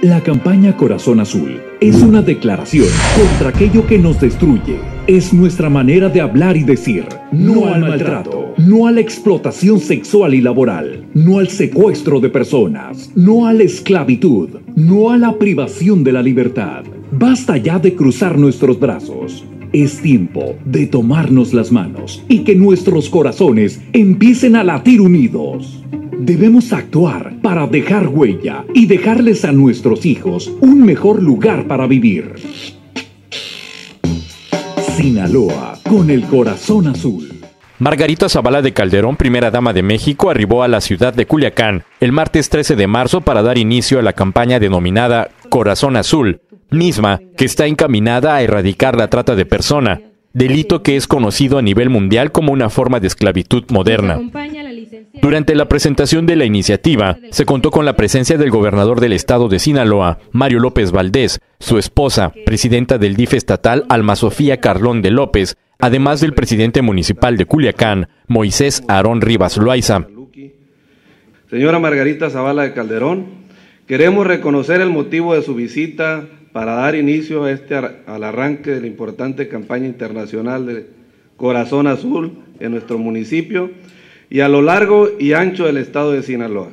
La campaña Corazón Azul es una declaración contra aquello que nos destruye. Es nuestra manera de hablar y decir no al maltrato, no a la explotación sexual y laboral, no al secuestro de personas, no a la esclavitud, no a la privación de la libertad. Basta ya de cruzar nuestros brazos. Es tiempo de tomarnos las manos y que nuestros corazones empiecen a latir unidos. Debemos actuar para dejar huella y dejarles a nuestros hijos un mejor lugar para vivir. Sinaloa, con el corazón azul. Margarita Zavala de Calderón, primera dama de México, arribó a la ciudad de Culiacán el martes 13 de marzo para dar inicio a la campaña denominada Corazón Azul, misma que está encaminada a erradicar la trata de persona, delito que es conocido a nivel mundial como una forma de esclavitud moderna. Durante la presentación de la iniciativa, se contó con la presencia del gobernador del estado de Sinaloa, Mario López Valdés, su esposa, presidenta del DIF estatal, Alma Sofía Carlón de López, además del presidente municipal de Culiacán, Moisés Aarón Rivas Loaiza. Señora Margarita Zavala de Calderón, queremos reconocer el motivo de su visita para dar inicio al arranque de la importante campaña internacional de Corazón Azul en nuestro municipio y a lo largo y ancho del estado de Sinaloa.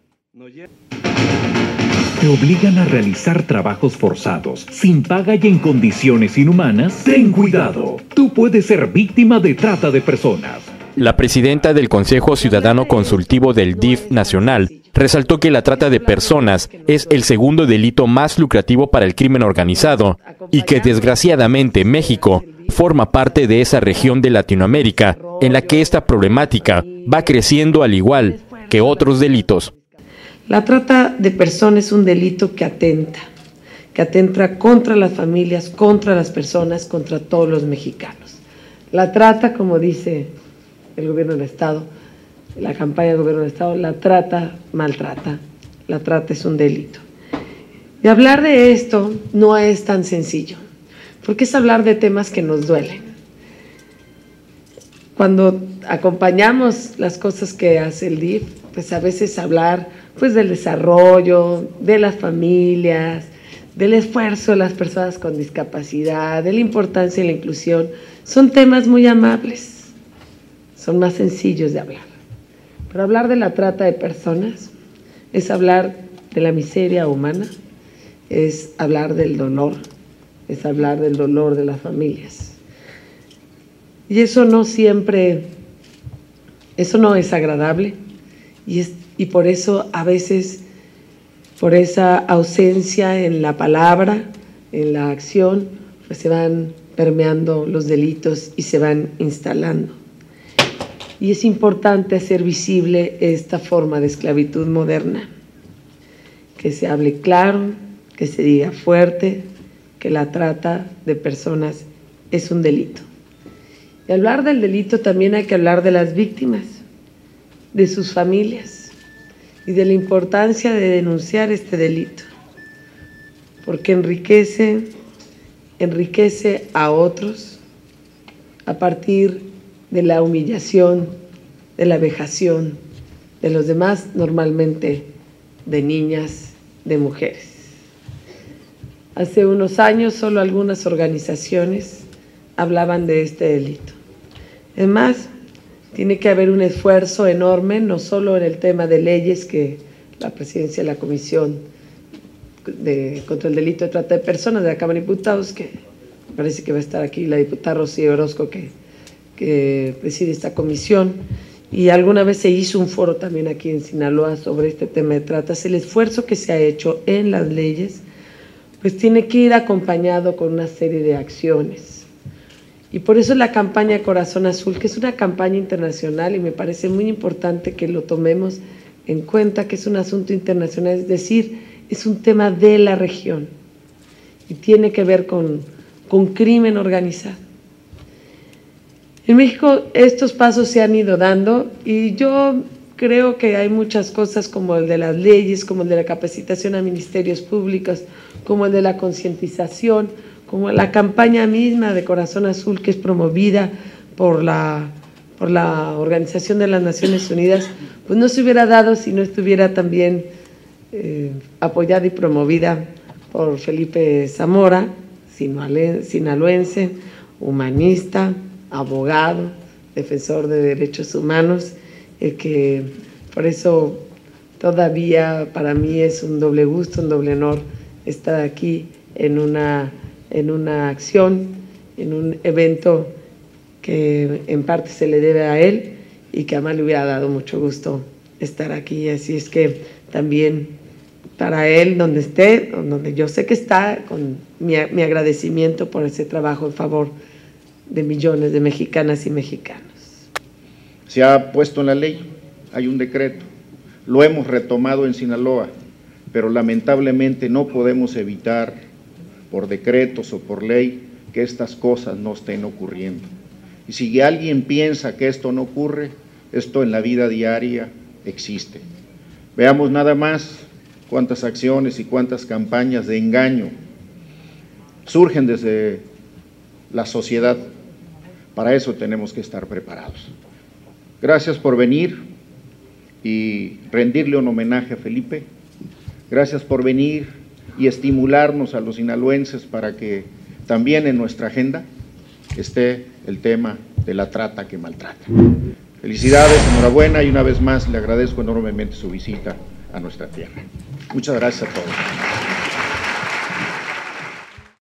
¿Te obligan a realizar trabajos forzados, sin paga y en condiciones inhumanas? Ten cuidado, tú puedes ser víctima de trata de personas. La presidenta del Consejo Ciudadano Consultivo del DIF Nacional resaltó que la trata de personas es el segundo delito más lucrativo para el crimen organizado y que desgraciadamente México forma parte de esa región de Latinoamérica en la que esta problemática va creciendo al igual que otros delitos. La trata de personas es un delito que atenta contra las familias, contra las personas, contra todos los mexicanos. La trata, como dice el gobierno del Estado, la campaña del gobierno del Estado, la trata maltrata, la trata es un delito. Y hablar de esto no es tan sencillo, porque es hablar de temas que nos duelen. Cuando acompañamos las cosas que hace el DIF, pues a veces hablar pues del desarrollo, de las familias, del esfuerzo de las personas con discapacidad, de la importancia de la inclusión, son temas muy amables, son más sencillos de hablar. Pero hablar de la trata de personas es hablar de la miseria humana, es hablar del dolor, es hablar del dolor de las familias. Y eso no siempre, eso no es agradable y por eso a veces, por esa ausencia en la palabra, en la acción, pues se van permeando los delitos y se van instalando. Y es importante hacer visible esta forma de esclavitud moderna, que se hable claro, que se diga fuerte, que la trata de personas es un delito. Y hablar del delito también hay que hablar de las víctimas, de sus familias y de la importancia de denunciar este delito, porque enriquece a otros a partir de la humillación, de la vejación de los demás, normalmente de niñas, de mujeres. Hace unos años solo algunas organizaciones hablaban de este delito. Es más, tiene que haber un esfuerzo enorme, no solo en el tema de leyes que la presidencia de la Comisión contra el delito de trata de personas de la Cámara de Diputados, que parece que va a estar aquí la diputada Rocío Orozco, que preside esta comisión, y alguna vez se hizo un foro también aquí en Sinaloa sobre este tema de tratas. El esfuerzo que se ha hecho en las leyes, pues tiene que ir acompañado con una serie de acciones. Y por eso la campaña Corazón Azul, que es una campaña internacional y me parece muy importante que lo tomemos en cuenta, que es un asunto internacional, es decir, es un tema de la región y tiene que ver con crimen organizado. En México estos pasos se han ido dando y yo creo que hay muchas cosas como el de las leyes, como el de la capacitación a ministerios públicos, como el de la concientización, como la campaña misma de Corazón Azul, que es promovida por la Organización de las Naciones Unidas, pues no se hubiera dado si no estuviera también apoyada y promovida por Felipe Zamora, sinaloense, humanista, abogado, defensor de derechos humanos, que por eso todavía para mí es un doble gusto, un doble honor estar aquí en una acción, en un evento que en parte se le debe a él y que además le hubiera dado mucho gusto estar aquí. Así es que también para él, donde esté, donde yo sé que está, con mi agradecimiento por ese trabajo en favor de millones de mexicanas y mexicanos. Se ha puesto en la ley, hay un decreto, lo hemos retomado en Sinaloa, pero lamentablemente no podemos evitar por decretos o por ley que estas cosas no estén ocurriendo. Y si alguien piensa que esto no ocurre, esto en la vida diaria existe. Veamos nada más cuántas acciones y cuántas campañas de engaño surgen desde la sociedad. Para eso tenemos que estar preparados. Gracias por venir y rendirle un homenaje a Felipe. Gracias por venir y estimularnos a los sinaloenses para que también en nuestra agenda esté el tema de la trata que maltrata. Felicidades, enhorabuena y una vez más le agradezco enormemente su visita a nuestra tierra. Muchas gracias a todos.